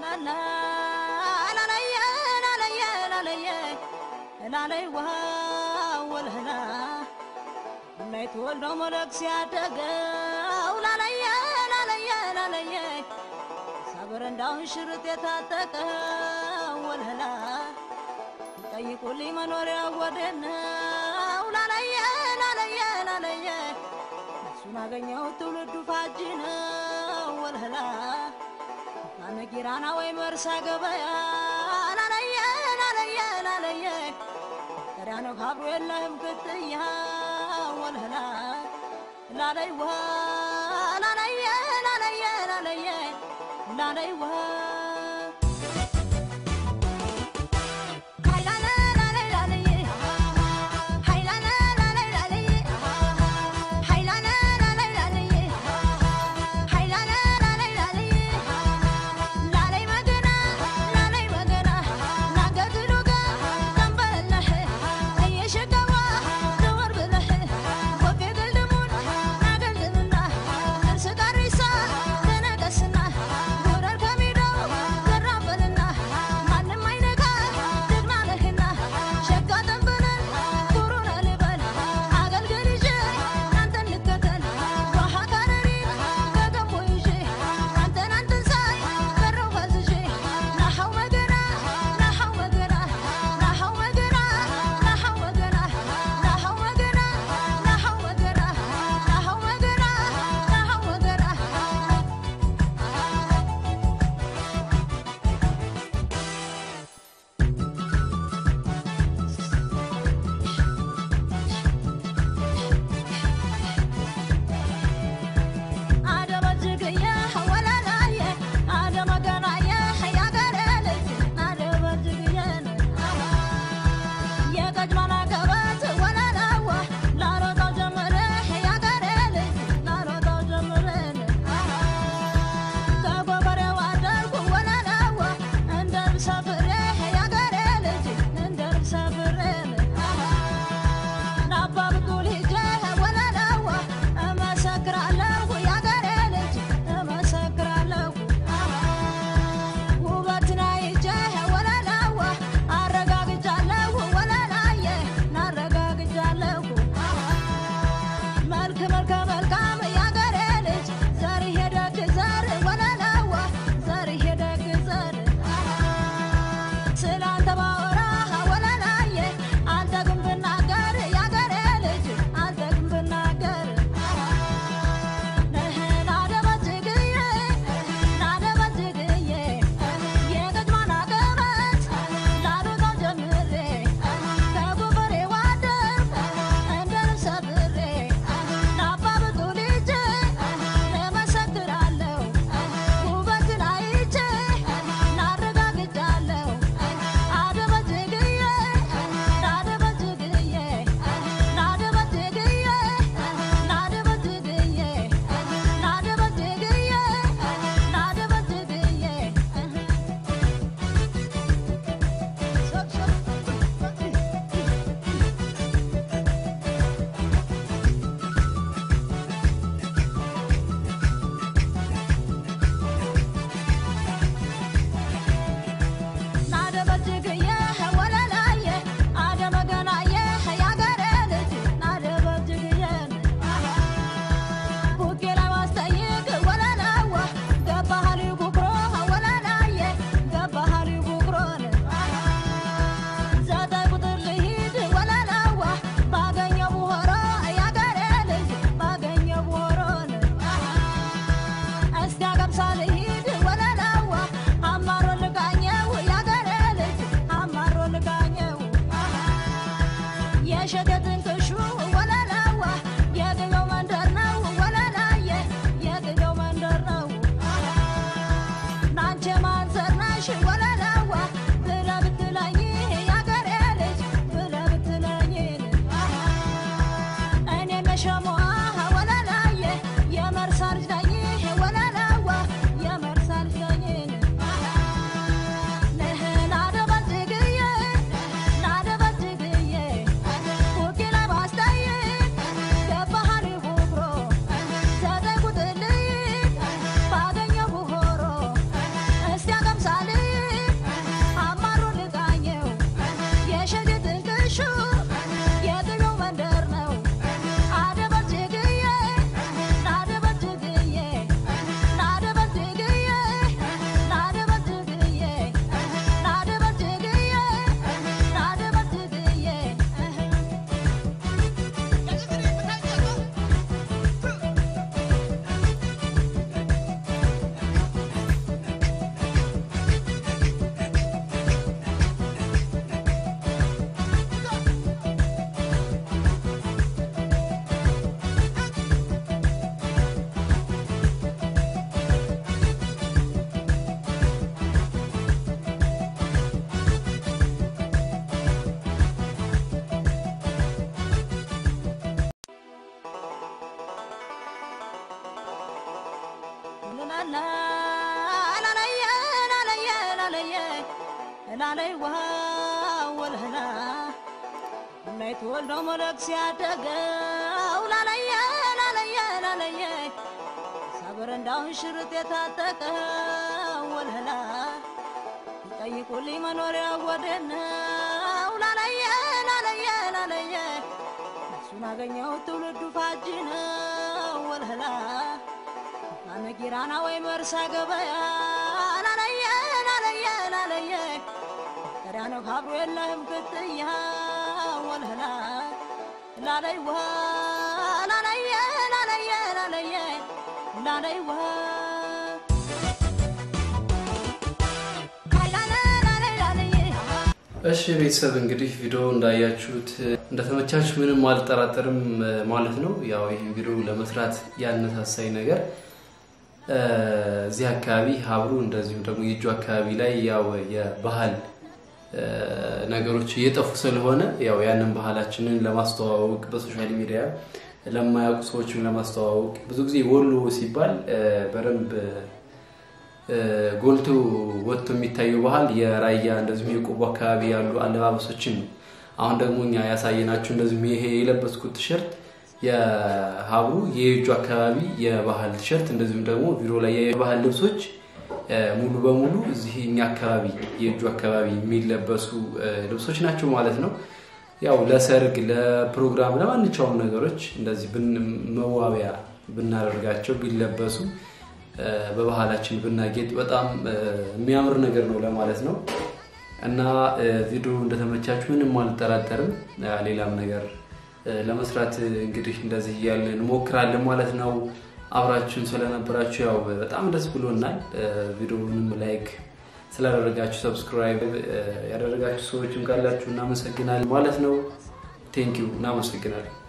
ላለይ ወልህና ማይተወልዶ መለክ ሲያደገው ላለየ ሳበረንዳው ሽርጥ የታጠቀው ወልህና ጠይቁልኝ መኖሪያ ወደነው ላለየ እሱን አገኘው ትውልዱ ፋጅነው ወልህና አነጊራና ወይ መርሳ ገበያ ላለየ كرانو خابو اللهم كتيا والهلا لا ليوا لا ليا لا ليا لا ليا لا ليوا لا لا لا لا والهلا ما يتولد ملك سيادك لا لا صبر داون شرط يتاتك والهلا يقول لي منور يا ودنا لا لا سنا غنيو تولد فاجنا والهلا انا كيرانا وي مرسا غبا لا ترانا خبر يلهم كتيا والهلا لا እሺ ቤተሰብ እንግዲህ ቪዲዮ እንዳያችሁት እንደተመቻችሁ ምንም አልጠራጠርም ማለት ነው ያው ይሄ ቪዲዮ ለመስራት ያነሳሳይ ነገር እዚህ አካባቢ ሀብሩ እንደዚሁ ደግሞ የጁ አካባቢ ላይ ያው የባህል ነገሮች እየጠፉ ስለሆነ ያው ያንን ባህላችንን ለማስተዋወቅ በሶሻል ሚዲያ ለማያውቁ ሰዎችን ለማስተዋወቅ ብዙ ጊዜ ወሎ ሲባል በረምብ ጎልቶ ወጥቶ የሚታየው ባህል የራያ እንደዚሁ የቆቦ አካባቢ ያሉ አለባበሶችን አሁን ደግሞ እኛ ያሳየናችሁ እንደዚሁ ይሄ የለበስኩት ቲሸርት የሀብሩ የጁ አካባቢ የባህል ቲሸርት እንደዚሁ ደግሞ ቪዲዮ ላይ የባህል ልብሶች ሙሉ በሙሉ እዚህ እኛ አካባቢ የጁ አካባቢ የሚለበሱ ልብሶች ናቸው ማለት ነው ያው ለሰርግ ለፕሮግራም ለማንኛውም ነገሮች እንደዚህ መዋቢያ ብናደርጋቸው ቢለበሱ በባህላችን ብናጌጥ በጣም የሚያምር ነገር ነው ለማለት ነው እና ቪዲዮ እንደተመቻችሁ ምንም አልጠራጠርም ሌላም ነገር ለመስራት እንግዲህ እንደዚህ ያለን ሞክራለን ማለት ነው አብራችሁን ስለነበራችሁ ያው በጣም ደስ ብሎናል ቪዲዮውንም ላይክ ስላደረጋችሁ ሰብስክራይብ ያደረጋችሁ ሰዎችም ካላችሁ እናመሰግናለን ማለት ነው ቴንክ ዩ እናመሰግናለን